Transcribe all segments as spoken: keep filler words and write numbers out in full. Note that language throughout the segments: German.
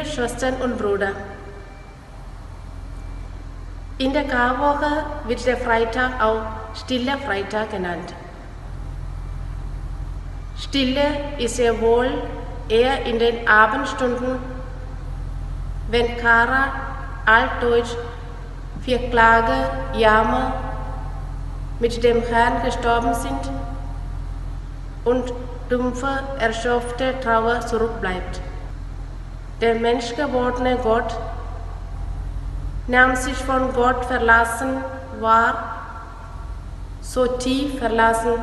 Liebe Schwestern und Brüder, in der Karwoche wird der Freitag auch Stiller Freitag genannt. Stille ist sehr wohl eher in den Abendstunden, wenn Kara, altdeutsch für Klage, Jammer, mit dem Herrn gestorben sind und dumpfe, erschöpfte Trauer zurückbleibt. Der menschgewordene Gott nahm sich von Gott verlassen wahr, so tief verlassen,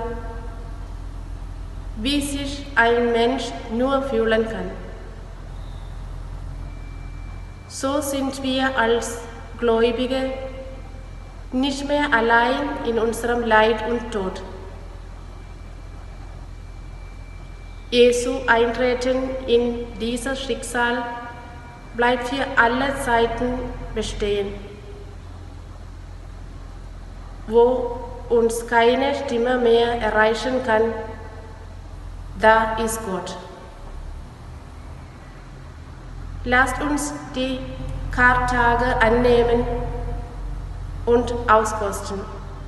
wie sich ein Mensch nur fühlen kann. So sind wir als Gläubige nicht mehr allein in unserem Leid und Tod. Jesu Eintreten in dieses Schicksal bleibt für alle Zeiten bestehen. Wo uns keine Stimme mehr erreichen kann, da ist Gott. Lasst uns die Kartage annehmen und auskosten.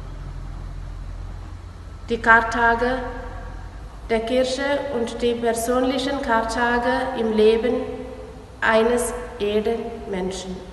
Die Kartage der Kirche und die persönlichen Kartage im Leben eines jeden Menschen.